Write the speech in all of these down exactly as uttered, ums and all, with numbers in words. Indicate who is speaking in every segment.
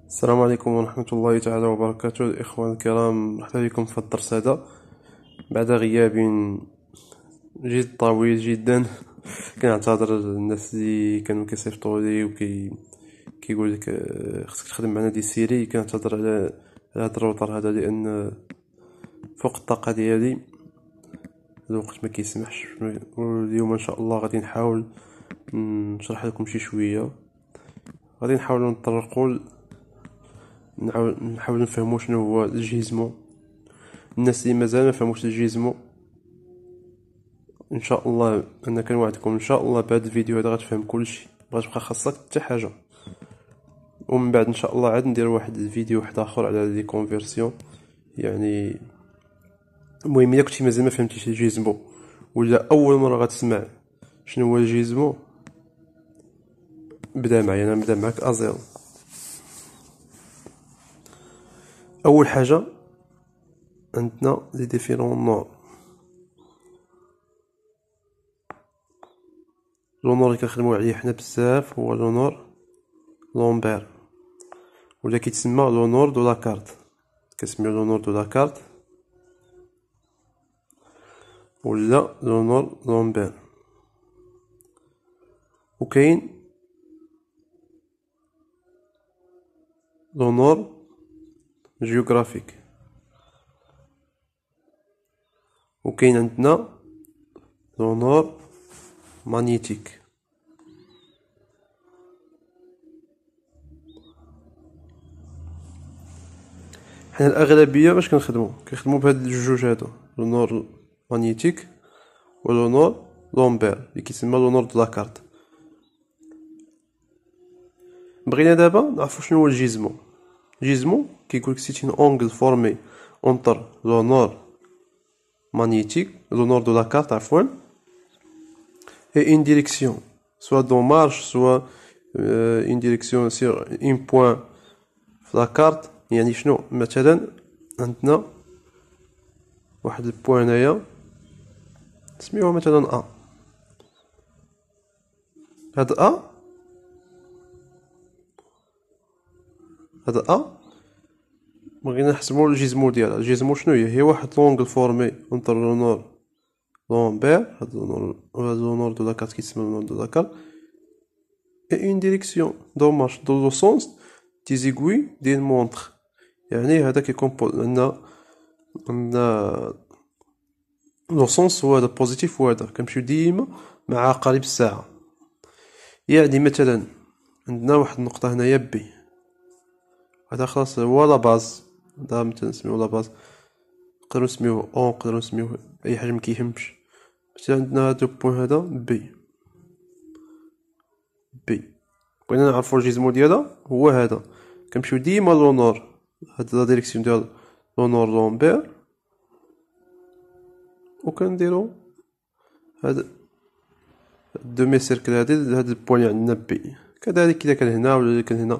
Speaker 1: السلام عليكم ورحمة الله تعالى وبركاته. الإخوان الكرام، مرحبا بكم في الدرس هذا بعد غياب جد طويل جدا. كنعتذر الناس اللي كانوا كيصيفطوا لي وكي كيقول لك آه، خصك تخدم معنا دي سيري. كنعتذر على على هذا الروتر هذا، لأن فوق الطاقة ديالي الوقت ما كيسمحش. واليوم ان شاء الله غادي نحاول نشرح لكم شي شويه، غادي نحاولوا نطرقوا نحاول نحاول نفهموا شنو هو الجيزمو. الناس اللي مازال ما فهموش الجيزمو، ان شاء الله انا كنوعدكم ان شاء الله بعد الفيديو هذا غتفهم كلشي، مغتبقى خاصك حتى حاجه. ومن بعد ان شاء الله عاد ندير واحد الفيديو واحد اخر على لي كونفيرسيون. يعني المهم الا كنتي مازال ما فهمتيش الجيزمو ولا اول مره غتسمع شنو هو الجيزمو، بدا معايا، انا نبدا معاك ازيرو. اول حاجه عندنا لي ديفيرون نور. لو نور اللي كنخدمو عليه حنا بزاف هو لو نور لومبير، ولا كيتسمى لو نور دو لاكارت. كنسميو لو نور دو لاكارت ولا لو نور لومبير. وكاين لو نور جيوغرافيك، وكاين عندنا لو نور مانيتيك. حنا الاغلبيه باش كنخدمو كنخدمو بهاد الجوج هادو، لو نور مانيتيك و لو نور لومبير اللي كيتسمى لو نور دو لاكارت. بغينا دابا نعرفو شنو هو الجيزمو. الجيزمو كيقولك سيت اون اونغل فورمي اونتر لو نور magnétique, le nord de la carte à fond, et une direction, soit dans marche, soit euh, une direction sur un point في la carte. يعني شنو مثلا عندنا واحد البوان هنايا نسميوها مثلا ا. هاد ا هاد ا بغينا نحسبو الجيزمو ديالها. الجيزمو شنو هي؟ هي واحد لونغل فورمي انتر لو نور لومبير، هاد لو نور هاد لو نور دو لا كارت كيتسمى لو نور دو لا كارت، et une direction دو مارش dans le sens des aiguilles d'une montre. يعني هذا كيكون عندنا عندنا لو سونس هو هذا بوزيتيف، وهذا كنمشيو ديما مع عقارب الساعة. يعني مثلا عندنا واحد النقطة هنايا بي، هذا خلاص هو لا باز، هذا مثلا نسميوه لا باز، نقدرو نسميوه اون، نقدرو نسميوه اي حاجة مكيهمش. مثلا عندنا هاد البوان هذا بي بي بغينا نعرفو الجيزمو ديالها هو هذا. كنمشيو ديما لو نور، هاد لا ديريكسيون ديال لو نور لومبير، وكنديرو هاد دومي سيركل هادي لهاد البوان اللي عندنا بي. كذلك الا كان هنا ولا كان هنا،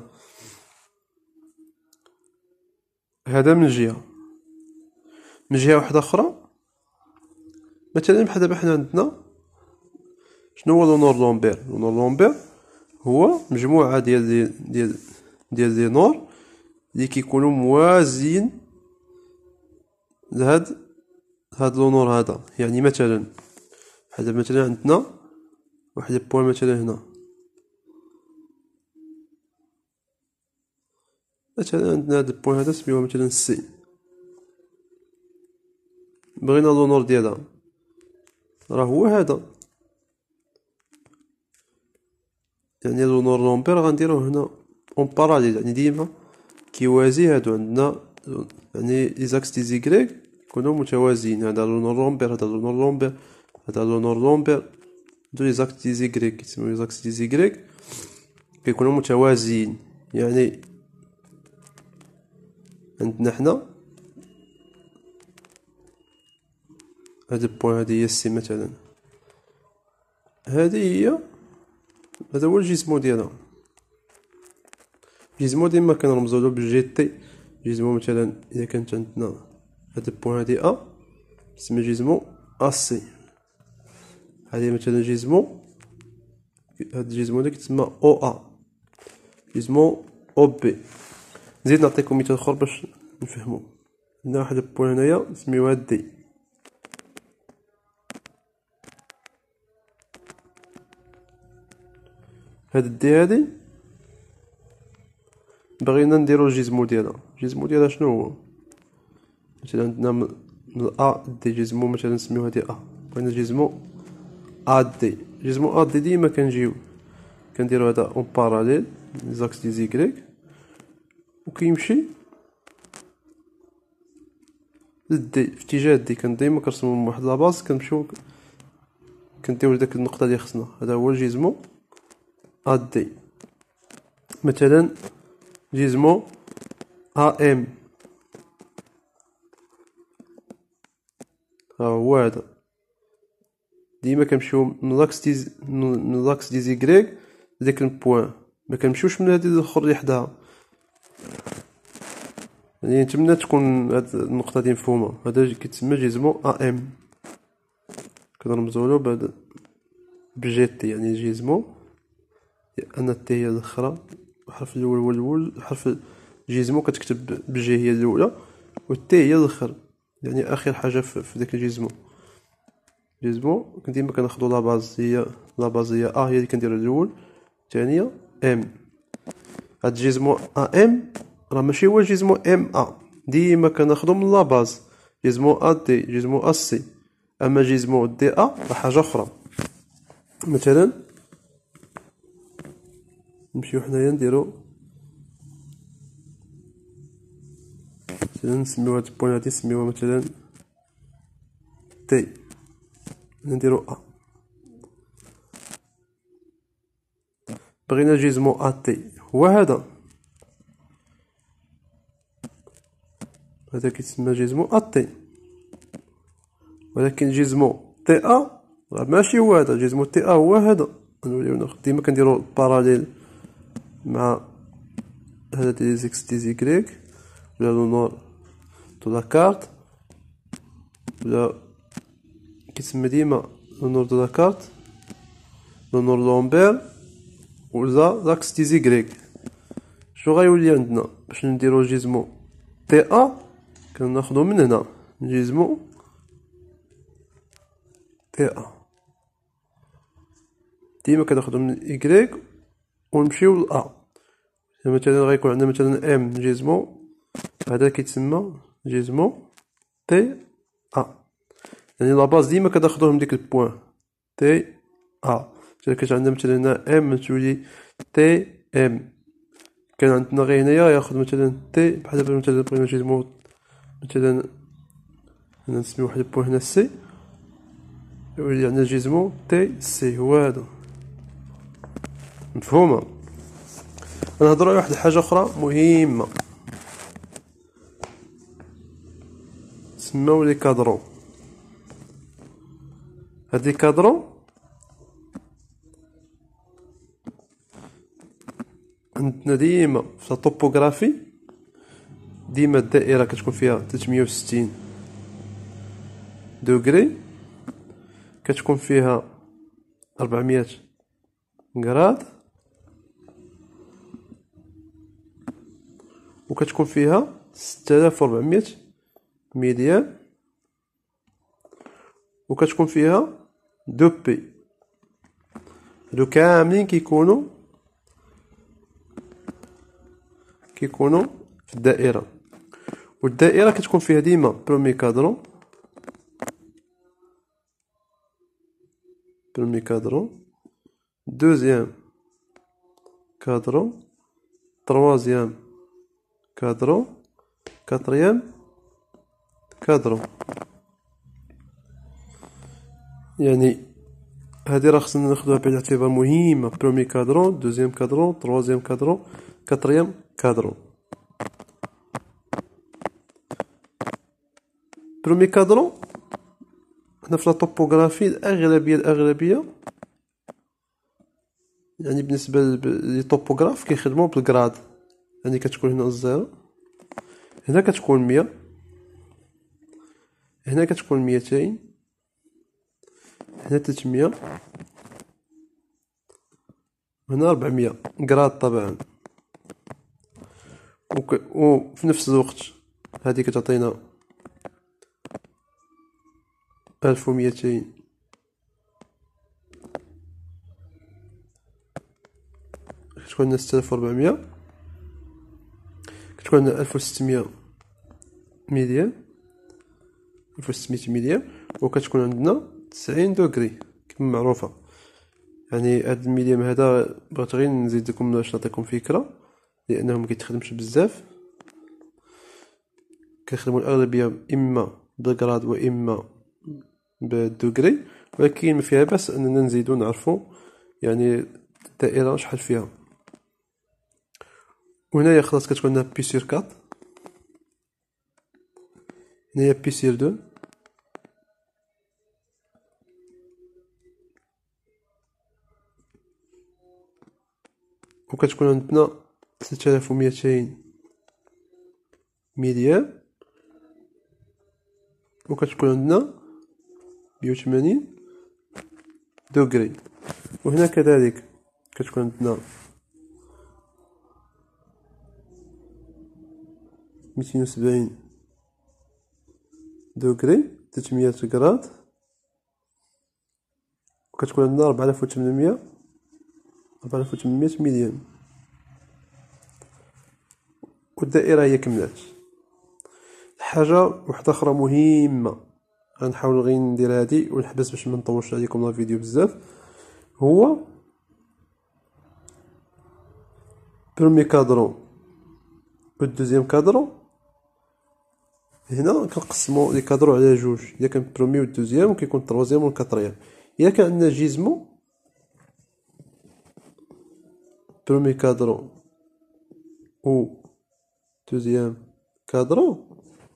Speaker 1: هذا من جهة. من جهة واحدة أخرى مثلا بحال دابا حنا عندنا شنو هو لو نور لومبير؟ لو نور لومبير هو مجموعة ديال ديال ديال ديال لي نور اللي كيكونوا موازيين لهاد هاد لو نور هذا. يعني مثلا بحال مثلا عندنا واحد البوان مثلا هنا، مثلا عندنا هاد البوان هذا سميوه مثلا سي. بغينا لو نور ديالها راه هو هذا، يعني لو نور لومبير غنديروه هنا اون باراليل، يعني ديما كيوازي هادو. عندنا يعني لي زاكس دي زيكريك يكونوا متوازيين، هذا لو نور لومبير، هذا لو نور لومبير، هذا لو نور لومبير. هادو لي زاكس دي زيكريك كيتسموا لي زاكس دي زيكريك، كيكونوا متوازيين. يعني عندنا حنا هاد البوان هادي هي سي مثلا، هادي هي هذا هو الجيزمو ديالها. الجيزمو ديما كنرمزولو بالجي تي. جيزمو مثلا اذا كانت عندنا هاد البوان هادي ا تسمى جيزمو ا سي. هادي مثلا جيزمو، هاد الجيزمو هذا كيتسمى او ا، جيزمو او بي. نزيد نعطيكم مثال اخر باش نفهمو. عندنا واحد البوان هنايا نسميوها دي. هاد الدي هادي بغينا نديرو الجزمو ديالها. الجزمو ديالها شنو هو؟ مثلا عندنا من ا دي جزمو، مثلا نسميو هادي ا، بغينا جزمو ا دي. جزمو ا دي ديما كنجيو كنديرو هذا اون باراليل زاكس دي زيكريك وكيمشي للدي في اتجاه دي. كان ديما كنرسمو من واحد لاباز كنمشيو كنديرو لداك النقطة اللي خصنا. هذا هو الجزمو ا دي. مثلا جزمو ا ام، ها هو هذا ديما كنمشيو من لاكس دي من لاكس دي زيكريك لداك البوان، ما كنمشيوش من هذه الاخر اللي حداها. يعني نتمنى تكون هاد النقطة دي مفهومة. هذا كيتسمى جزمو ا ام، كنرمزولو بهاد بجي تي، يعني جزمو ان التي هي الاخرى، الحرف الاول هو الاول، الحرف جزمو كتكتب بجي هي الاولى والتي هي الاخر، يعني اخر حاجه في داك الجزمو. جزمو ديما كناخدو لا باز هي لا باز هي ا، هي اللي كنديرو الاول، الثانيه ام. هاد جزمو ا ام راه ماشي هو جزمو ام ا، ديما كناخدو من لا باز جزمو ا دي جزمو ا سي. اما جزمو دي ا راه حاجه اخرى. مثلا نمشيو حنايا نديرو مثلا نسميو هاد البوان هادي نسميوها مثلا تي، نديرو ا. بغينا جزمو ا تي هو هذا، هذا كيتسمى جزمو ا تي. ولكن جزمو تي ا راه ماشي هو هذا. جزمو تي ا هو هذا. نوليو ناخد ديما كنديرو باراليل مع هذا دي زيكس دي زيكريك ولا لو نور دو لا كارت، ولا كيتسمى ديما لو نور دو لا كارت، لو نور لومبير، ولا لاكس دي زيكريك. شنو غيولي عندنا باش نديرو جزمو تي ا؟ كناخدو من هنا جزمو تي ا، ديما كناخدو من إيكغيك ونمشيو ل ا. مثلا غيكون عندنا مثلا ام جزمو، هذا كيتسمى جزمو تي ا، يعني لا باز ديما كناخدوه من ديك البوان تي ا. مثلا كاين عندنا مثلا هنا ام تولي تي ام. كان عندنا غير هنايا ياخد مثلا تي بحال دابا مثلا بغينا جزمو مثلا هنا نسميو واحد البوان هنا سي، يولي عندنا جزمو تي سي هو هذا. مفهومه؟ نهضروا على واحد الحاجه اخرى مهمه تسموا لي كادرون. هاد لي كادرون عندنا ديما في الطوبوغرافي، ديما الدائره كتكون فيها ثلاثمية وستين دوغري، كتكون فيها أربعمية غراد، وكتكون فيها ستة آلاف وربعمية ميديان، وكتكون فيها دو بي. هادو كاملين كيكونوا كيكونوا في الدائره. والدائره كتكون فيها ديما برومي كادرون برومي كادرون، دوزيام كادرون، تروازيام كادرون، كاتريام كادرون. يعني هادي راه خصنا ناخدوها بعين الاعتبار مهمه. برومي كادرون، دوزيام كادرون، تروازيام كادرون، كاتريام كادرون. برومي كادرون حنا في لا طوبوغرافي الاغلبيه الاغلبيه يعني بالنسبه لي طوبوغراف كيخدموا بالكراد. يعني كتكون هنا الزيرو، هنا كتكون مية، هنا كتكون ميتين، هنا تلتمية، هنا ربعمية كراد طبعا. وفي نفس الوقت هذه كتعطينا ألف وميتين كتكون عندنا ستة آلاف وربعمية، كتكون عندنا ألف وستمية مليون، ألف وستمية مليون، وكتكون عندنا تسعين دوغري كما معروفة. يعني هاد المليون هذا بغيت غير نزيد لكم باش نعطيكم فكرة، لأنه مكيتخدمش بزاف، كنخدمو الأغلبية إما بالغراد وإما بالدوغري، ولكن ما فيها باس أننا نزيدو نعرفو يعني الدائرة شحال فيها. وهنايا خلاص كتكون عندنا بي سير كات، هنايا بي سير دو، وكتكون عندنا ثلاثة آلاف وميتين مليون، وكتكون عندنا مية وثمانين دوغري. وهنا كذلك كتكون عندنا ميتين وسبعين دوغري، ثلاثمية غراد، وكتكون عندنا ربعة آلاف وثمنمية ربعة آلاف وثمنمية مليون، والدائرة هي كملات. حاجة واحدة أخرى مهمة غنحاول غير ندير هادي ونحبس باش منطولش عليكم الفيديو بزاف، هو برومي كادرو و دوزيام كادرو. هنا كنقسمو لي كادرو على جوج، الا كان برومي و دوزيام، وكيكون تروازيام و كاتريام. الا كان عندنا جيزمو برومي كادرو و دوزيام كادرو،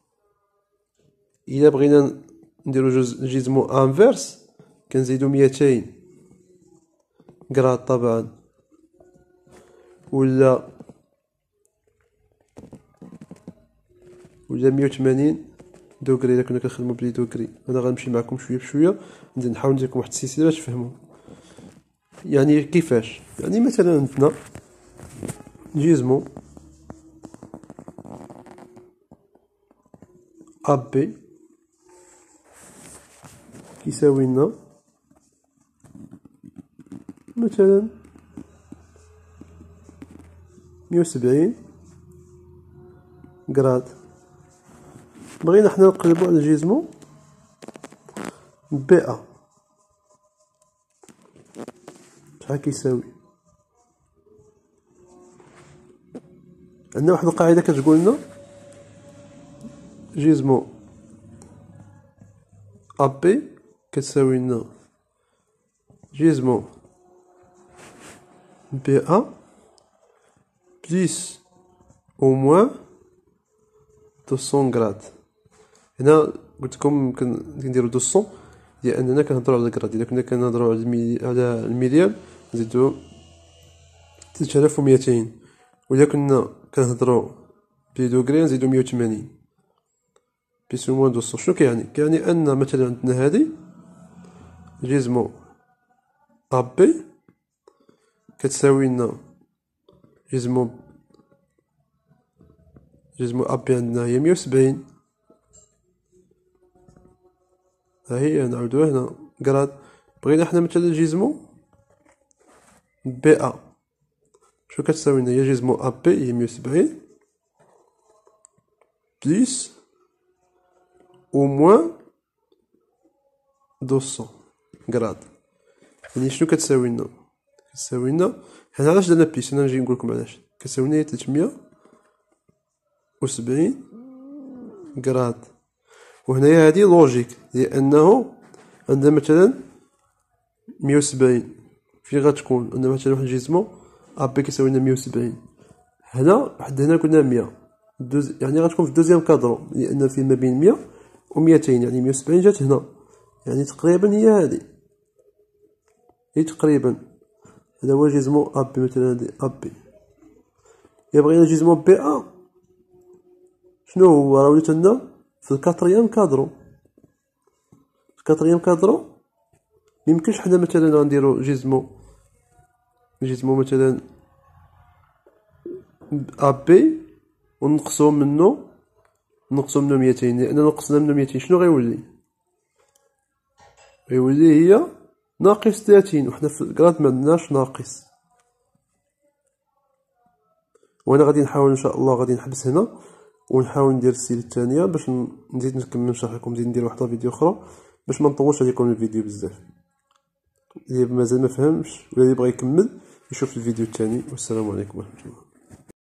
Speaker 1: الا بغينا نديرو جوج جيزمو انفيرس كنزيدو ميتين غراد طبعا، ولا ولا مية وثمانين دوغري الا كنا كنخدمو بلي دوغري. انا غنمشي معكم شويه بشويه، نحاول ندير لكم واحد السلسله باش تفهموا يعني كيفاش. يعني مثلا عندنا جيزمو ابي كيساوي لنا مثلا مية وسبعين غراد. بغينا حنا نقلبو على جيزمو بي ا، شحال كيساوي؟ عندنا واحد القاعده كتقول لنا جيزمو ابي كتساوي لنا جيزمو بي ا بليس او موان مئتين غراد. هنا قلت لكم كنديرو مئتين لاننا كنهضروا على الغراد. الا كنا كنهضروا على المي... على المليون نزيدو ثلاثة آلاف وميتين، وإلا كنا كنهضروا بدوغري نزيدو مية وثمانين بليس او موان مئتين. شنو كيعني؟ كيعني ان مثلا عندنا هادي جيزمو ابي كتساوي لنا جيزمو جيزمو ابي عندنا هي مية وسبعين، ها هي نعاودوها هنا غراد. بغينا حنا مثلا جيزمو بي ا، شنو كتساوي لنا؟ هي جيزمو ابي هي مية وسبعين بليس او موان مئتين غراد. يعني شنو كتساوي لنا؟ كتساوي لنا حنا علاش درنا بليس؟ انا نجي نقول لكم علاش كتساوي لنا ثلاثمية وسبعين غراد. وهنايا هادي لوجيك، لانه عندنا مثلا مية وسبعين فين غتكون؟ عندنا مثلا واحد جيزمو ابي كيساوي لنا مية وسبعين، هنا واحد هنا قلنا مية دوز... يعني غتكون في دوزيام كادرو، لان في ما بين مية و ميتين، يعني مية وسبعين جات هنا، يعني تقريبا هي هادي، هي تقريبا هذا هو جيزمو ابي. مثلا هادي ابي. الا بغينا جيزمو بي ا شنو هو؟ راه وليت عندنا في الكاتريام كادرو. الكاتريام كادرو ميمكنش حنا مثلا غنديرو جيزمو جيزمو مثلا ابي ونقصو منو نقصو منو ميتين، لأن نقصنا منو ميتين شنو غيولي؟ غيولي هي ناقص ثلاثين، وحنا في الكراد معندناش ناقص. وانا غادي نحاول ان شاء الله غادي نحبس هنا ونحاول ندير السيره الثانيه باش نزيد نكمل نشرح لكم، نزيد ندير واحد الفيديو اخرى باش ما نطولش عليكم الفيديو بزاف. اللي مازال ما فهمش ولا اللي بغى يكمل يشوف الفيديو الثاني. والسلام عليكم ورحمه الله.